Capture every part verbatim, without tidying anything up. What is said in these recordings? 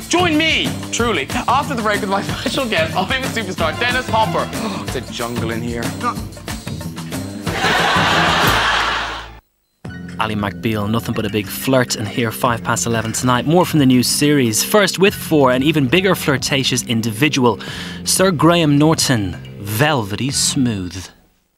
Join me, truly, after the break with my special guest, Hollywood superstar Dennis Hopper. Oh, it's a jungle in here. Ally McBeal, nothing but a big flirt, and here five past eleven tonight. More from the new series. First with four, an even bigger flirtatious individual, Sir Graham Norton, velvety smooth.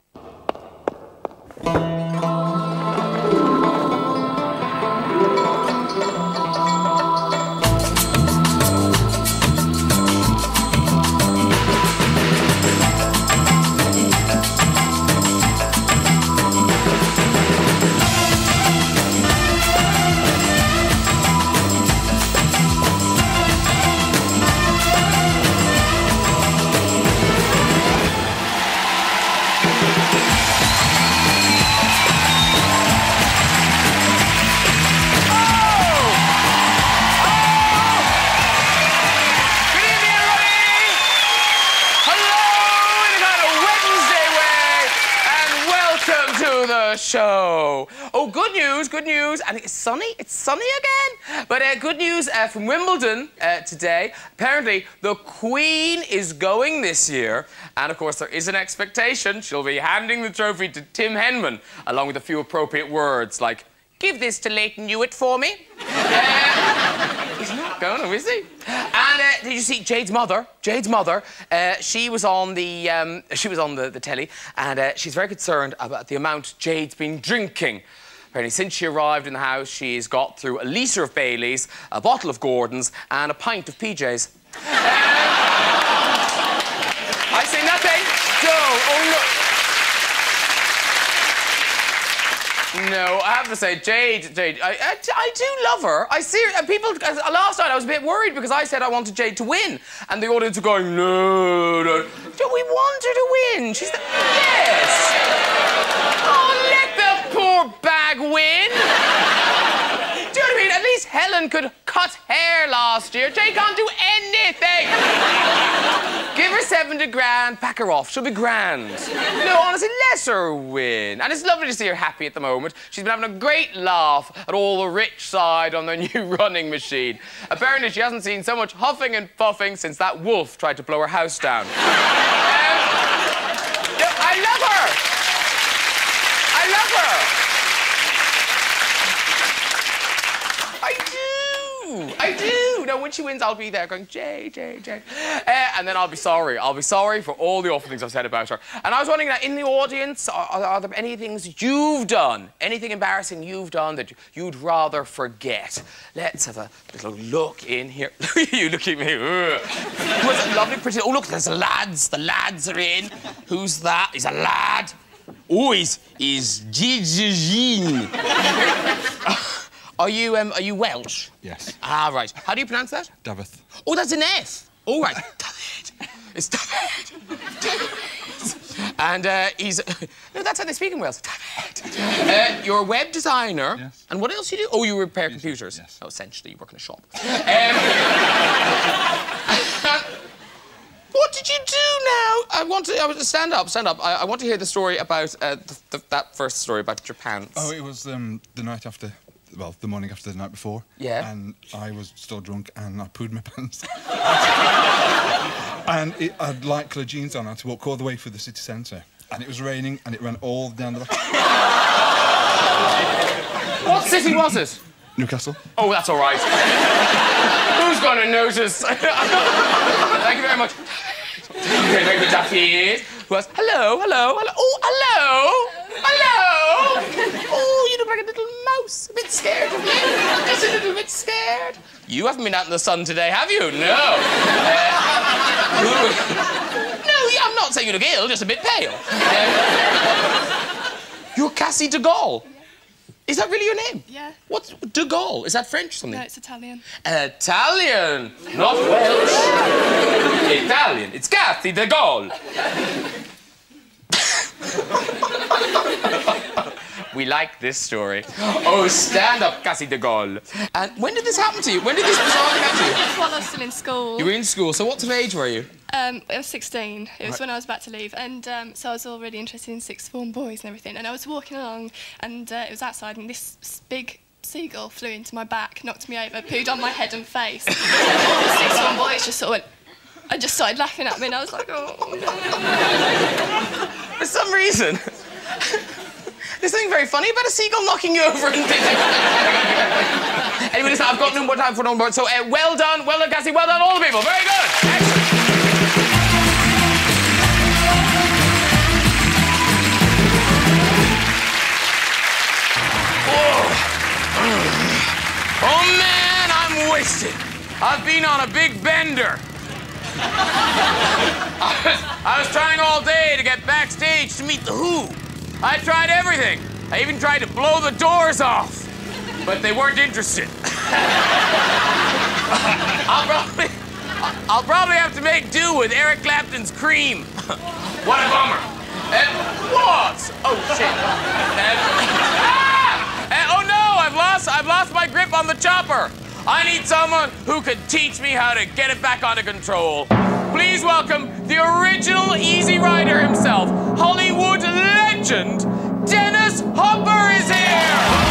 Show. Oh, good news, good news. And it's sunny, it's sunny again. But uh, good news uh, from Wimbledon uh, today. Apparently, the Queen is going this year. And, of course, there is an expectation she'll be handing the trophy to Tim Henman, along with a few appropriate words like, give this to Leighton Hewitt for me. uh, he's not going to, is he? And uh, did you see Jade's mother? Jade's mother, uh, she was on the um, she was on the, the telly, and uh, she's very concerned about the amount Jade's been drinking. Apparently, since she arrived in the house, she's got through a litre of Baileys, a bottle of Gordon's, and a pint of P Js. Uh, I say nothing. So, oh no. No, I have to say, Jade, Jade, I, I, I do love her. I see her, and people, last night I was a bit worried because I said I wanted Jade to win, and the audience were going, no, no. Do we want her to win? She's the, yes. Oh, let the poor bag win. Do you know what I mean? At least Helen could cut hair last year. Jade can't do anything. Give her seventy grand, pack her off. She'll be grand. No, honestly, let her win. And it's lovely to see her happy at the moment. She's been having a great laugh at all the rich side on the new running machine. Apparently, she hasn't seen so much huffing and puffing since that wolf tried to blow her house down. um, no, I love her. I love her. I do. I do. No, when she wins, I'll be there going, Jade, Jade, Jade. Uh, and then I'll be sorry. I'll be sorry for all the awful things I've said about her. And I was wondering, that in the audience, are, are there any things you've done, anything embarrassing you've done that you'd rather forget? Let's have a little look in here. You look at me. Who's a lovely, pretty... Oh, look, there's the lads. The lads are in. Who's that? He's a lad. Oh, he's... he's Gigi. Are you, um, are you Welsh? Yes. Ah, right. How do you pronounce that? Davith. Oh, that's an F. All right. David. It's David. David. And uh, he's... No, that's how they speak in Wales. David. Uh, you're a web designer. Yes. And what else do you do? Oh, you repair computers. Yes. Oh, essentially, you work in a shop. Um, what did you do now? I want to... I want to stand up, stand up. I, I want to hear the story about... Uh, the, the, that first story about your pants. Oh, it was um, the night after... Well, the morning after the night before. Yeah. And I was still drunk and I pooed my pants. And it, I'd light coloured jeans on. I had to walk all the way through the city centre. And it was raining and it ran all down the back. What city was it? Newcastle. Oh, that's all right. Who's going to notice? Thank you very much. Okay, very good, Daffy. Who else? Hello, hello, hello. Oh, hello. Hello. Oh, you look like a little mouse. A bit scared of me. Just a little bit scared. You haven't been out in the sun today, have you? No. Uh, no, I'm not saying you look ill, just a bit pale. Uh, you're Cassie de Gaulle. Is that really your name? Yeah. What's de Gaulle? Is that French or something? No, it's Italian. Italian, not Welsh. Italian. It's Cassie de Gaulle. We like this story. Oh, stand up, Cassie de Gaulle. And when did this happen to you? When did this bizarre thing happen to you? It was while I was still in school. You were in school, so what sort of age were you? Um, I was sixteen. It was Right. when I was about to leave, and um, so I was already interested in sixth form boys and everything. And I was walking along, and uh, it was outside, and this s- big seagull flew into my back, knocked me over, pooed on my head and face. The sixth form boys just sort of went, and just started laughing at me, and I was like, oh, no. For some reason, there's something very funny about a seagull knocking you over and thinking. Anyway, listen, I've got no more time for no more. So, uh, well done, well done, Cassie, well done, all the people. Very good. Excellent. Oh, man, I'm wasted. I've been on a big bender. I, was, I was trying all day to get backstage to meet The Who. I tried everything. I even tried to blow the doors off. But they weren't interested. I'll probably... I'll probably have to make do with Eric Clapton's Cream. What a bummer. And what? Oh, shit. And, ah! And, oh, no, I've lost, I've lost my grip on the chopper. I need someone who could teach me how to get it back under control. Please welcome the original Easy Rider himself, Hollywood legend, Dennis Hopper is here!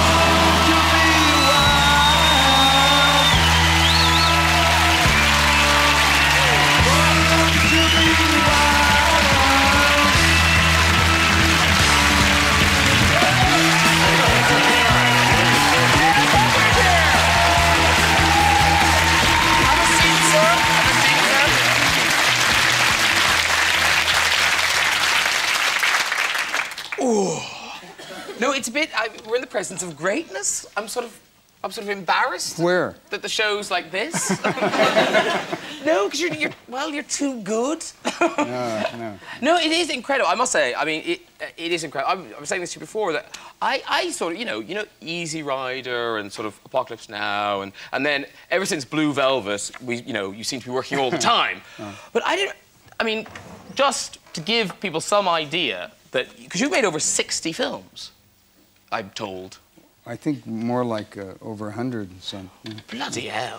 No, it's a bit. I, we're in the presence of greatness. I'm sort of, I'm sort of embarrassed. Where? That the show's like this. No, because you're, you're, well, you're too good. No, no. No, it is incredible. I must say. I mean, it, it is incredible. I, I was saying this to you before that I, I sort of, you know, you know, Easy Rider and sort of Apocalypse Now, and and then ever since Blue Velvet, we, you know, you seem to be working all the time. Oh. But I didn't. I mean, just to give people some idea that because you've made over sixty films. I'm told. I think more like uh, over a hundred and some. Yeah. Bloody hell!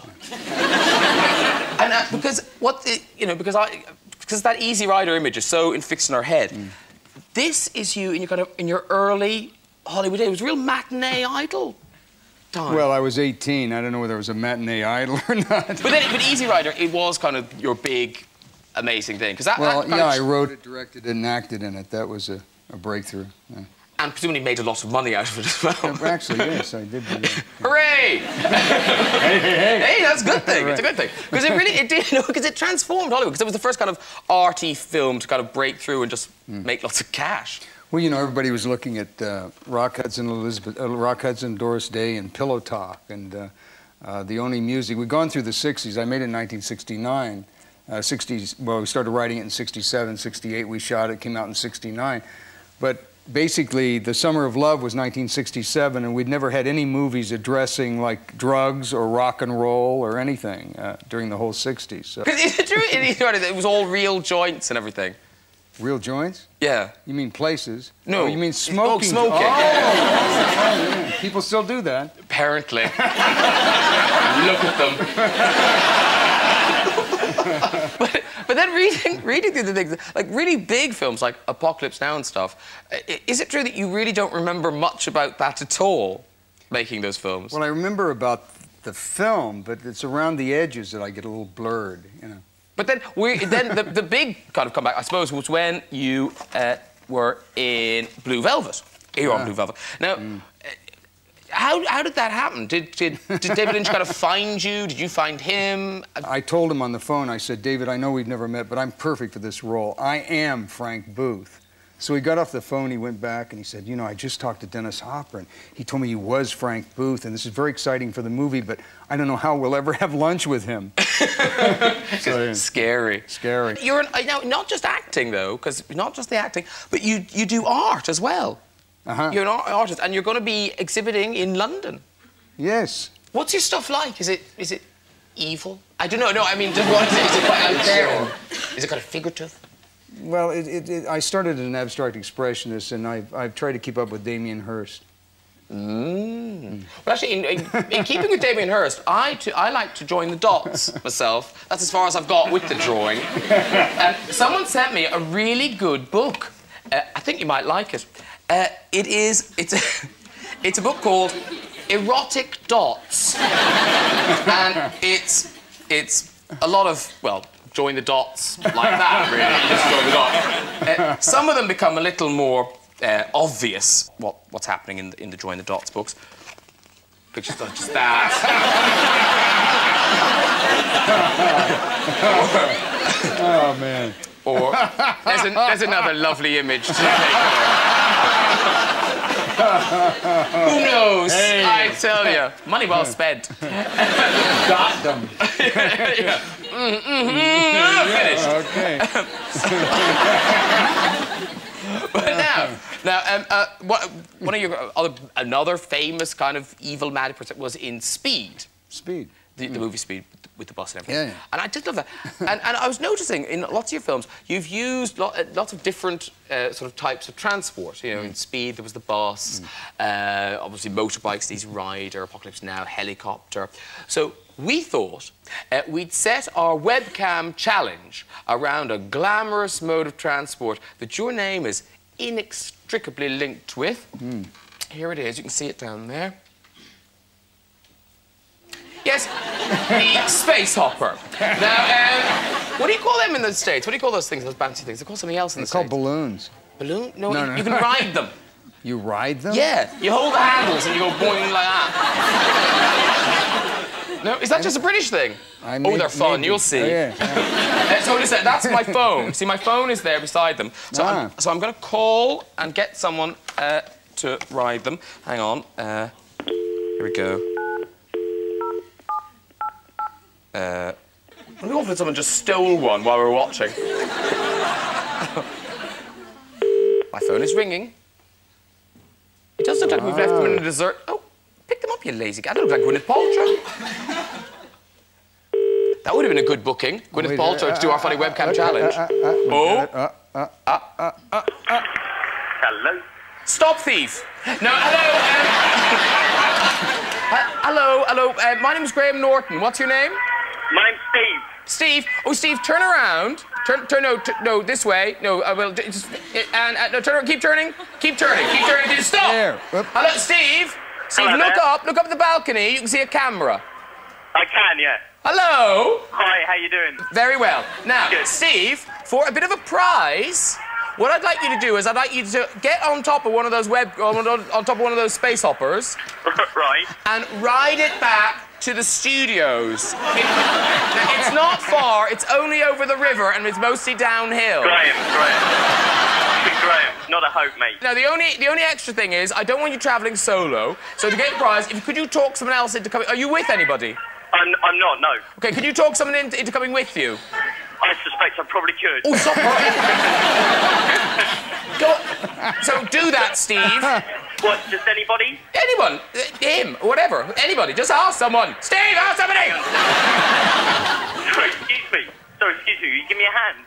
And uh, because what the, you know, because I, because that Easy Rider image is so infixed in our head. Mm. This is you in your kind of in your early Hollywood days. It was a real matinee idol time. Well, I was eighteen. I don't know whether it was a matinee idol or not. But then, but Easy Rider, it was kind of your big, amazing thing. Because that. Well, that kind yeah, of... I wrote it, directed it, and acted in it. That was a, a breakthrough. Yeah. And presumably made a lot of money out of it as well. Actually, yes, I did do that. Hooray! Hey, hey, hey! Hey, that's a good thing. Right. It's a good thing because it really, it did, you know, because it transformed Hollywood. Because it was the first kind of arty film to kind of break through and just mm. make lots of cash. Well, you know, everybody was looking at uh, Rock Hudson, Elizabeth, uh, Rock Hudson, Doris Day, and Pillow Talk, and uh, uh, the only music we'd gone through the sixties. I made it in nineteen sixty-nine. Uh, sixties. Well, we started writing it in sixty-seven, sixty-eight. We shot it. Came out in sixty-nine, but. Basically, The Summer of Love was nineteen sixty-seven, and we'd never had any movies addressing, like, drugs or rock and roll or anything uh, during the whole sixties. So. Is it true? It was all real joints and everything. Real joints? Yeah. You mean places? No. Oh, you mean smoking? Oh, smoking. Oh, yeah. People still do that. Apparently. Look at them. but, but then reading, reading through the things, like really big films like Apocalypse Now and stuff, is it true that you really don't remember much about that at all, making those films? Well, I remember about the film, but it's around the edges that I get a little blurred, you know. But then, we, then the, the big kind of comeback, I suppose, was when you uh, were in Blue Velvet. Here on Ah. Blue Velvet. Now, Mm. how, how did that happen? Did, did, did David Lynch kind of find you? Did you find him? I told him on the phone, I said, David, I know we've never met, but I'm perfect for this role. I am Frank Booth. So he got off the phone, he went back, and he said, you know, I just talked to Dennis Hopper, and he told me he was Frank Booth, and this is very exciting for the movie, but I don't know how we'll ever have lunch with him. So, Scary. Scary. You're an, now, not just acting, though, because not just the acting, but you, you do art as well. Uh-huh. You're an art artist, and you're going to be exhibiting in London. Yes. What's your stuff like? Is it is it evil? I don't know. No, I mean, just what is it? Is it quite out there, or is it kind of figurative? Well, it, it, it, I started as an abstract expressionist, and I've, I've tried to keep up with Damien Hirst. Mm. Well, actually, in, in, in keeping with Damien Hirst, I, too, I like to join the dots myself. That's as far as I've got with the drawing. And someone sent me a really good book. Uh, I think you might like it. Uh, it is, it's a, it's a book called Erotic Dots. And it's, it's a lot of, well, join the dots like that, really. Just join the dots. Uh, some of them become a little more uh, obvious what, what's happening in the, in the Join the Dots books. Pictures such as that. Oh, man. Or there's, an, there's another lovely image to take Who knows? Hey. I tell you, money well spent. Got them. Yeah. Mm, mm, mm, finished. Okay. But now, now, um, uh, what, one of your other, another famous kind of evil mad person was in Speed. Speed. The, the mm. movie Speed with the bus and everything. Yeah, yeah. And I did love that. and, and I was noticing in lots of your films, you've used lo lots of different uh, sort of types of transport. You know, mm. in Speed, there was the bus, mm. uh, obviously motorbikes, these Rider, Apocalypse Now, helicopter. So we thought uh, we'd set our webcam challenge around a glamorous mode of transport that your name is inextricably linked with. Mm. Here it is, you can see it down there. Yes, the Space Hopper. Now, um, what do you call them in the States? What do you call those things, those bouncy things? They call something else in the They're States. called balloons. Balloon? No, no, you, no. you can ride them. You ride them? Yeah, you hold the handles and you go boing like that. No, is that just a British thing? I oh, they're fun, maybe. you'll see. Oh, yeah, yeah. uh, so listen, that's my phone. See, my phone is there beside them. So ah. I'm, so I'm going to call and get someone uh, to ride them. Hang on. Uh, here we go. Uh, I'm awful if someone just stole one while we were watching. My phone is ringing. It does look like we've left them in a desert. Oh, pick them up, you lazy guy. That looks like Gwyneth Paltrow. That would have been a good booking. Gwyneth Wait, Paltrow uh, to do our funny uh, webcam uh, challenge. uh, uh, uh, oh. Uh, uh, uh, uh, uh, uh. Hello. Stop thief. No, hello. Um, uh, hello, hello. Uh, my name's Graham Norton. What's your name? My name's Steve. Steve. Oh, Steve, turn around. Turn, turn, no, t no, this way. No, I will. Just, and uh, no, turn around. Keep turning. Keep turning. Keep turning. Just stop. There. Hello, Steve. Steve, Hello look there. up. Look up at the balcony. You can see a camera. I can, yeah. Hello. Hi, how you doing? Very well. Now, Good. Steve, for a bit of a prize, what I'd like you to do is I'd like you to get on top of one of those web, on, on, on top of one of those space hoppers, Right. and ride it back to the studios. It, now, it's not far. It's only over the river, and it's mostly downhill. Graham, Graham. Graham, not a hope, mate. Now, the only the only extra thing is I don't want you travelling solo. So to get the prize, if could you talk someone else into coming? Are you with anybody? I'm, I'm not, no. Okay, could you talk someone into, into coming with you? I suspect I probably could. Oh, stop! Go. So do that, Steve. What, just anybody? Anyone, uh, him, whatever, anybody. Just ask someone. Steve, ask somebody. Sorry, excuse me. Sorry, excuse me. Will you give me a hand?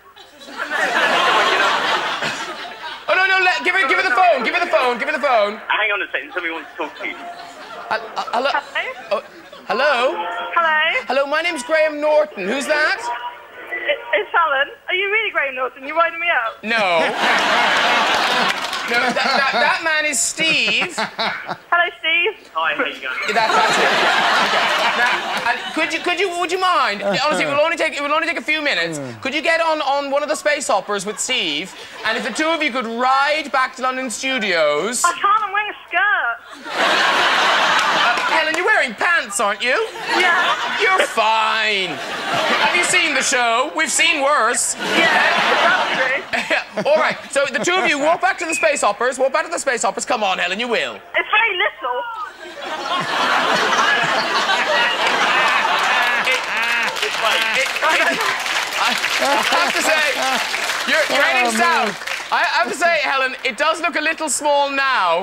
Oh no, no! Let, give her, give her the phone. Give her the phone. Give her the phone. Hang on a second. Somebody wants to talk to you. Uh, uh, hello. Oh, hello. Hello, Hello. My name's Graham Norton. Who's that? it, it's Alan. Are you really Graham Norton? You're winding me up. No. No, that, that, that man is Steve. Hello, Steve. Hi, how you going? That, that's it. Okay. Now, and could you, could you, would you mind? Honestly, it will only take, it will only take a few minutes. Could you get on on one of the space hoppers with Steve, and if the two of you could ride back to London studios? I can't. I'm wearing a skirt. Uh, Helen, you're wearing pants, aren't you? Yeah. You're fine. Have you seen the show? We've seen worse. Yeah, that's true. All right. So the two of you walk back to the space hoppers. Walk back to the space hoppers. Come on, Helen, you will. It's very little. It, it, I, I have to say, you're, you're heading Oh, south. I have to say, Helen, it does look a little small now.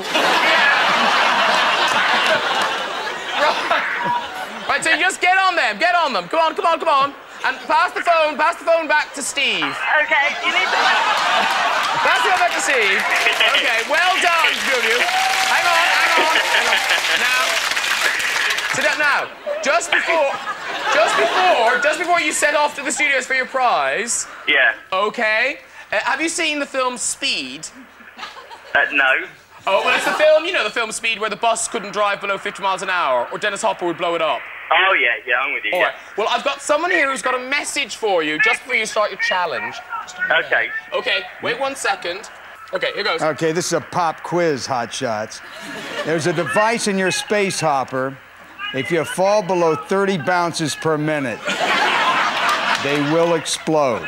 right. right, so you just get on them. Get on them. Come on, come on, come on. And pass the phone. Pass the phone back to Steve. Okay, you need to. Pass the phone back to Steve. Okay, well done, two of you. Hang on, hang on. Hang on. Now, sit down now. Just before, just before, just before you set off to the studios for your prize. Yeah. Okay. Uh, have you seen the film Speed? Uh, no. Oh, well, it's the film, you know, the film Speed, where the bus couldn't drive below fifty miles an hour, or Dennis Hopper would blow it up. Oh, yeah, yeah, I'm with you, All yeah. right. Well, I've got someone here who's got a message for you, just before you start your challenge. Okay. Okay, wait one second. Okay, here goes. Okay, this is a pop quiz, Hot Shots. There's a device in your space hopper. If you fall below thirty bounces per minute, they will explode.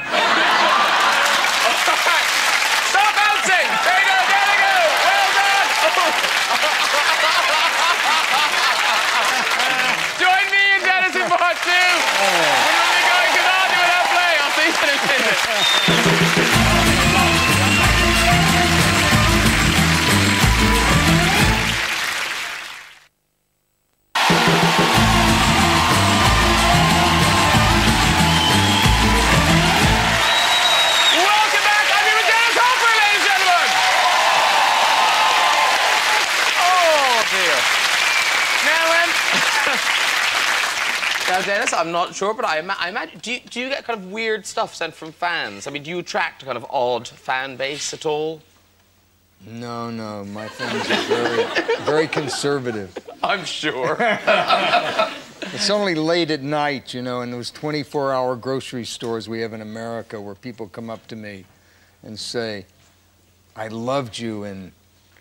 Stop bouncing! There you go, there you go! Well done! Join me and Dennis in part two. We're really going to not do without play. I'll see you in a minute. Welcome back. I'm here with Dennis Hopper, ladies and gentlemen. Oh, dear. Now, um... now, Dennis, I'm not sure, but I, ima I imagine... Do you, do you get kind of weird stuff sent from fans? I mean, do you attract a kind of odd fan base at all? No, no, my fans are very, very conservative. I'm sure. It's only late at night, you know, in those twenty-four hour grocery stores we have in America where people come up to me and say, I loved you, and,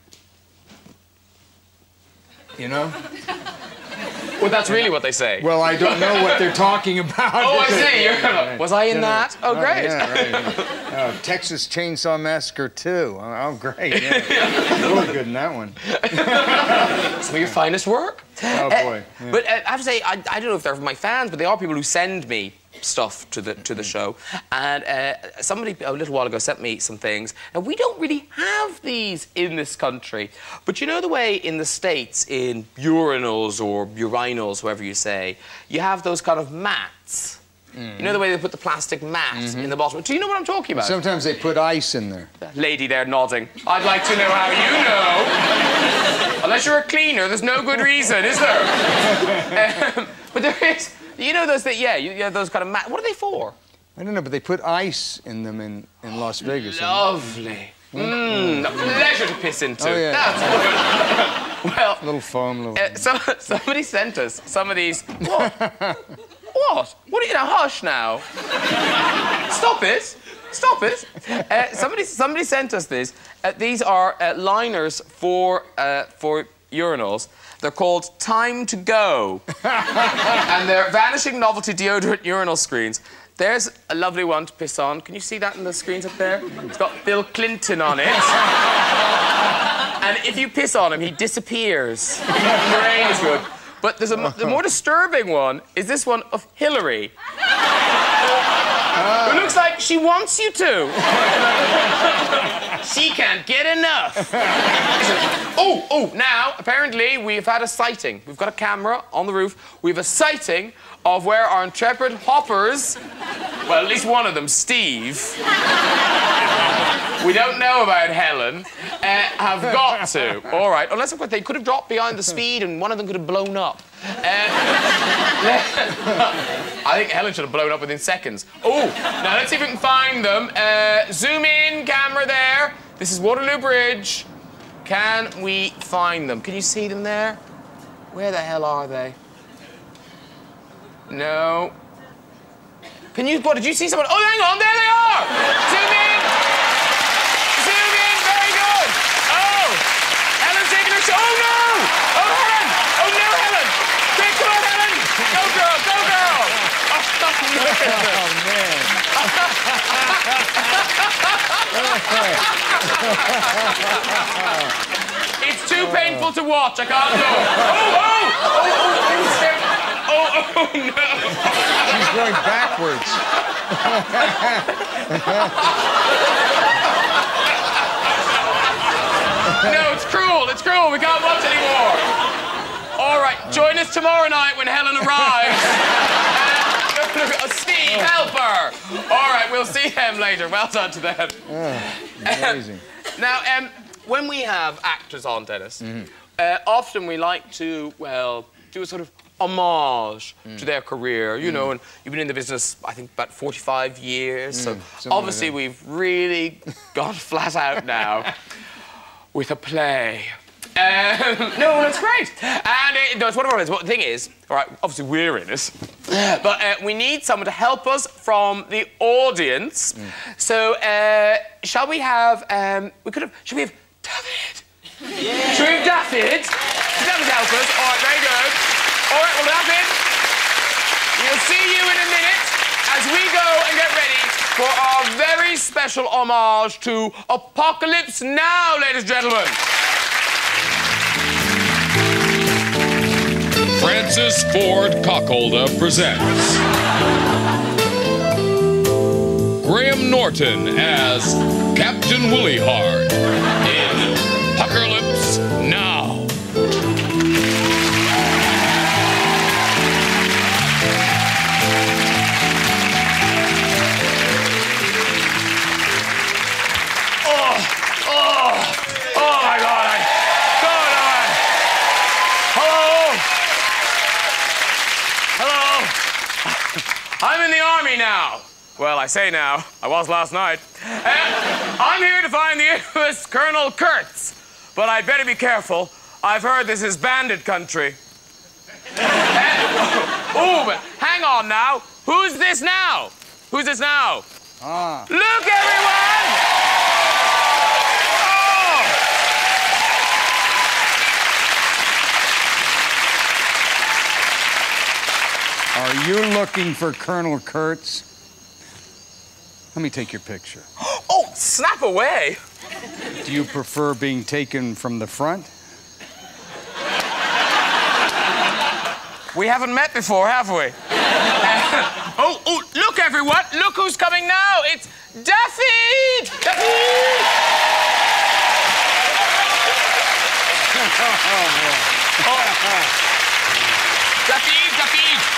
you know? Well, that's really what they say. Well, I don't know what they're talking about. Oh, I see. You're gonna... Was I in You know, that? Oh, great. yeah, right. Yeah. Oh, Texas Chainsaw Massacre two. Oh, oh, great. Yeah. Really good in that one. Some of your finest work. Oh, boy. Uh, Yeah. But uh, I have to say, I, I don't know if they're my fans, but they are people who send me stuff to the to the show. And uh, somebody a little while ago sent me some things. Now, we don't really have these in this country. But you know the way in the States, in urinals or urinals, whoever you say, you have those kind of mats. Mm. You know the way they put the plastic mat mm-hmm. in the bottom? Do you know what I'm talking about? Sometimes they put ice in there. Lady there nodding. I'd like to know how you know. Unless you're a cleaner, there's no good reason, is there? um, but there is... You know those that, yeah, you, you know, those kind of mat. What are they for? I don't know, but they put ice in them in, in Las Vegas. Lovely. Mmm, a pleasure to piss into. Oh, yeah. That's good. Well, a little foam, little... Uh, so, somebody sent us some of these. What? What? What are you now? Hush now. Stop it. Stop it. Uh, somebody, somebody sent us these. Uh, these are uh, liners for, uh, for urinals. They're called Time to Go. And they're vanishing novelty deodorant urinal screens. There's a lovely one to piss on. Can you see that in the screens up there? It's got Bill Clinton on it. And if you piss on him, he disappears. Brain is good. But there's a the more disturbing one is this one of Hillary. Who looks like she wants you to. She can't get enough. Oh, oh, now, apparently, we've had a sighting. We've got a camera on the roof. We have a sighting of where our intrepid hoppers, well, at least one of them, Steve, we don't know about Helen, uh, have got to. All right, unless, of course, they could have dropped behind the speed and one of them could have blown up. Uh, I think Helen should have blown up within seconds. Oh, now let's see if we can find them. Uh, zoom in, camera there. This is Waterloo Bridge. Can we find them? Can you see them there? Where the hell are they? No. Can you, what, did you see someone? Oh, hang on, there they are! Zoom in! Zoom in, very good! Oh! Helen's taking her shot. Oh, no! Oh, Helen! Oh, no, Helen! Quick, come on, Helen! Go, girl, go, girl! Oh, no. Oh, man. It's too painful to watch, I can't do it. Oh, oh! Oh, oh, oh, oh, oh, no! She's going backwards. No, it's cruel, it's cruel, we can't watch anymore. All right, join us tomorrow night when Helen arrives. uh, Steve, help her. All right, we'll see them later. Well done to them. Oh, amazing. Now, um, when we have actors on, Dennis, mm-hmm. uh, often we like to, well, do a sort of homage mm. to their career, you mm. know, and you've been in the business, I think, about forty-five years, mm, so obviously like we've really gone flat out now. with a play. Um, no, that's great. And it, no, it's one of our friends. Well, the thing is, all right, obviously we're in it, but uh, we need someone to help us from the audience. Mm. So, uh, shall we have? Um, we could have. Should we have David? Yeah. Should we have David? David help us. All right, very good. All right, well, David, we'll see you in a minute as we go and get ready for our very special homage to Apocalypse Now, ladies and gentlemen. Francis Ford Cockholder presents Graham Norton as Captain Woollyhard in Apocalypse Now. Oh, oh, oh my God! I, God, I, hello. Hello. I'm in the army now. Well, I say now. I was last night. Uh, I'm here to find the infamous Colonel Kurtz. But I'd better be careful. I've heard this is bandit country. uh, oh, but hang on now. Who's this now? Who's this now? Ah. Look, everyone! Are you looking for Colonel Kurtz? Let me take your picture. Oh, snap away. Do you prefer being taken from the front? We haven't met before, have we? Uh, oh, oh, look, everyone. Look who's coming now. It's Daffy! Daffy! oh. Daffy, Daffy!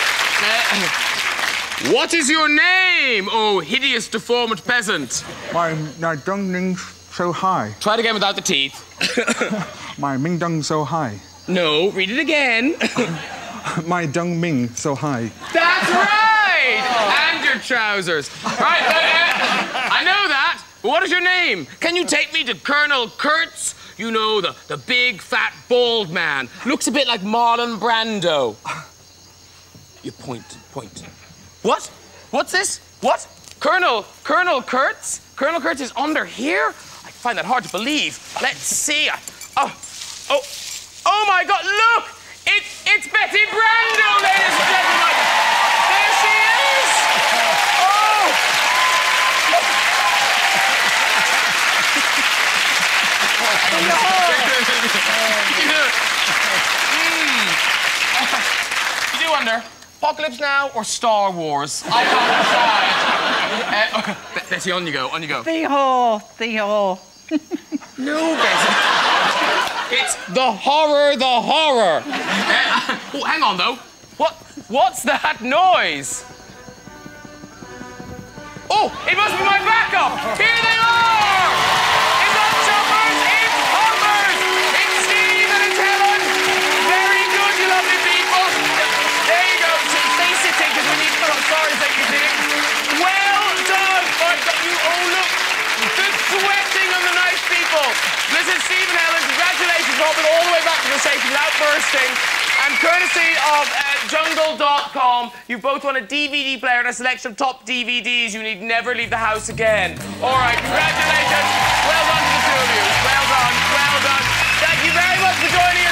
Uh, what is your name, oh hideous, deformed peasant? My, my dung so high. Try it again without the teeth. My Ming dung so high. No, read it again. My dung ming so high. That's right! Oh. And your trousers. Right, uh, I know that. But what is your name? Can you take me to Colonel Kurtz? You know, the, the big, fat, bald man. Looks a bit like Marlon Brando. You point, point. What? What's this? What? Colonel, Colonel Kurtz? Colonel Kurtz is under here? I find that hard to believe. Let's see. Oh, oh, oh my God, look! It, it's Betty Brando, ladies and gentlemen! There she is! Oh! mm. You do wonder, Apocalypse Now or Star Wars? I can't decide. uh, okay. Betty, on you go, on you go. Theo, Theo. No, Betty. It's the horror, the horror. Uh, oh, hang on, though. What? What's that noise? Oh, it must be my backup. Here they are. It's not choppers, it's hoppers. It's Steve and it's Helen. Very good, you lovely people. There you go. So stay sitting because we need to put on stars that you did. Well done. I've got you. Oh, look. The sweating on the nice people. Listen, Steve and Helen, congratulations for hopping all the way back to the station without bursting. And courtesy of uh, jungle dot com, you both won a D V D player and a selection of top D V Ds. You need never leave the house again. All right, congratulations. Well done to the two of you. Well done, well done. Thank you very much for joining us.